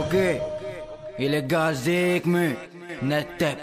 Ok, illégal Zikmu, Nettep.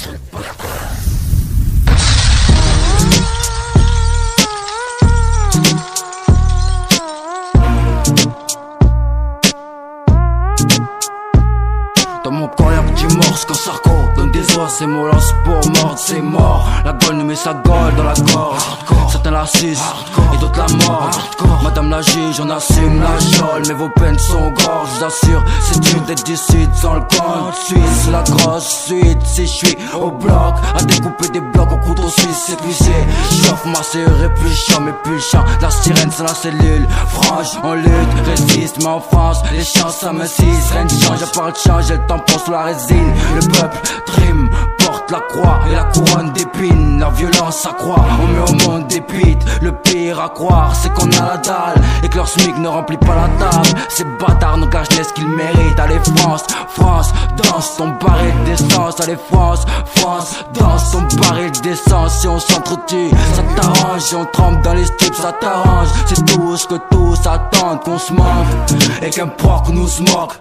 Dans mon corps y'a petit morse quand Sarko donne des oies, c'est mon lance pour mordre, c'est mort. La gueule nous met sa gueule dans la gorge. Certains la sucent et d'autres la mordent. Madame la juge, on assume la jolle, mais vos peines sont gorges, je vous assure. C'est dur d'être du sud sans le coin suisse. C'est la grosse suite, si je suis au bloc à découper des blocs au couteau suisse, c'est glissé. Chauffe ma serrure et plus chiant, mais plus le chant. La sirène c'est la cellule, franche, on lutte, résiste, mais en France, les chances ça me cisse. Rien ne change, à part le change, j'ai le tampon sous la résine. Le peuple trime, porte la croix et la couronne d'épines. La violence s'accroît, on met au monde des pites. Le pire à croire, c'est qu'on a la dalle et que leur SMIC ne remplit pas la table. Ces bâtards nous cachent ce qu'ils méritent. Allez France, France, danse ton baril d'essence. Allez France, France, danse ton baril d'essence. Si on s'entretue, ça t'arrange. Si on trempe dans les strips, ça t'arrange. C'est tout ce que tous attendent, qu'on se manque et qu'un porc nous se moque.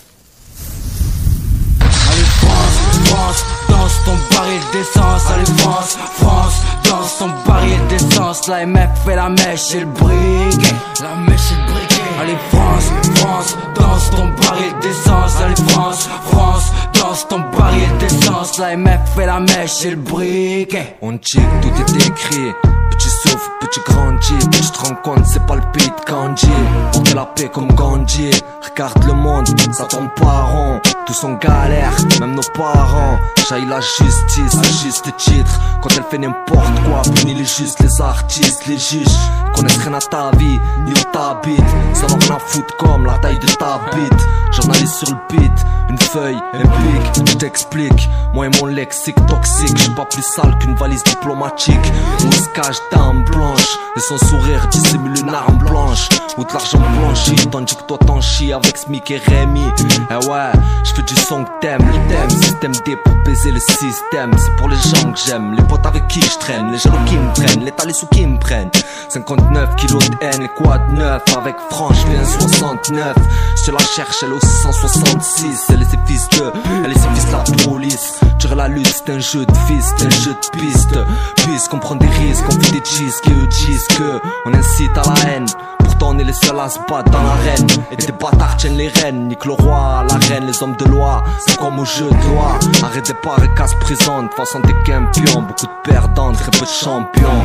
France, danse ton baril d'essence. Allez France, France, danse ton baril d'essence. La MF fait la mèche et le briquet. La mèche et le briquet. Allez France, France, danse ton baril d'essence. Allez France, France, danse ton baril d'essence. La MF fait la mèche et le briquet. On check, tout est écrit. Petit souffle, petit grandis. Puis je te rends compte, c'est pas le pays de Kanji. On fait la paix comme Gandhi. Regarde le monde, ça tourne pas rond. Tous en galère, même nos parents. J'aille la justice, à juste titre. Quand elle fait n'importe quoi, punit les justes, les artistes, les juges. Connaissent rien à ta vie, ni où t'habites. Ça n'en rien à foutre comme la taille de ta bite. Journaliste sur le beat, une feuille, un pic, je t'explique. Moi et mon lexique toxique, j'suis pas plus sale qu'une valise diplomatique. On se cache d'armes blanches, et son sourire dissimule une arme blanche. Ou de l'argent blanchi, tandis que toi t'en chies avec Smic et Rémi. Eh ouais, j'fais du son que t'aimes, le thème, système D pour baiser le système. C'est pour les gens que j'aime, les potes avec qui j'traîne, les jaloux qui me prennent, les talés sous qui me prennent. 59 kilos de haine, les quad 9, avec franche, un 69. Je la cherche, elle est au 166. Elle est ses fils de, elle est ses fils de la police. Tirer la lutte, c'est un jeu de fils, c'est un jeu de piste. Puisqu'on prend des risques, on fait des disques et eux disent que on incite à la haine. Pourtant on est les seuls à se battre dans l'arène. Et des bâtards tiennent les rênes, nique le roi, la reine, les hommes de loi. C'est comme au jeu de loi, arrête des parts et casse présente. Façon des qu'un pion, beaucoup de perdants, très peu de champions.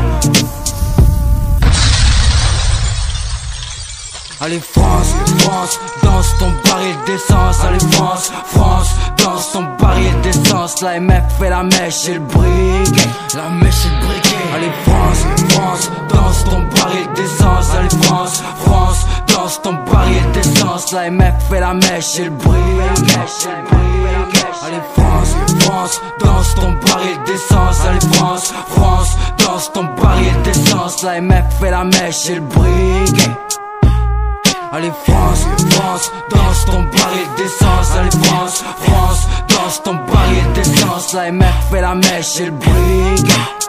Allez France, France, danse ton baril d'essence. Allez France, France, danse ton baril d'essence. La MF fait la mèche et le briquet. La mèche et le briquet. Allez France, France, danse ton baril d'essence. Allez France, France, danse ton baril d'essence. La MF fait la mèche et le briquet. Allez France, France, danse ton baril d'essence. Allez France, France, danse ton baril d'essence. La MF fait la mèche et le briquet. Allez France, France, danse ton baril d'essence. Allez France, France, danse ton baril d'essence. La MF fait la mèche et le briquet.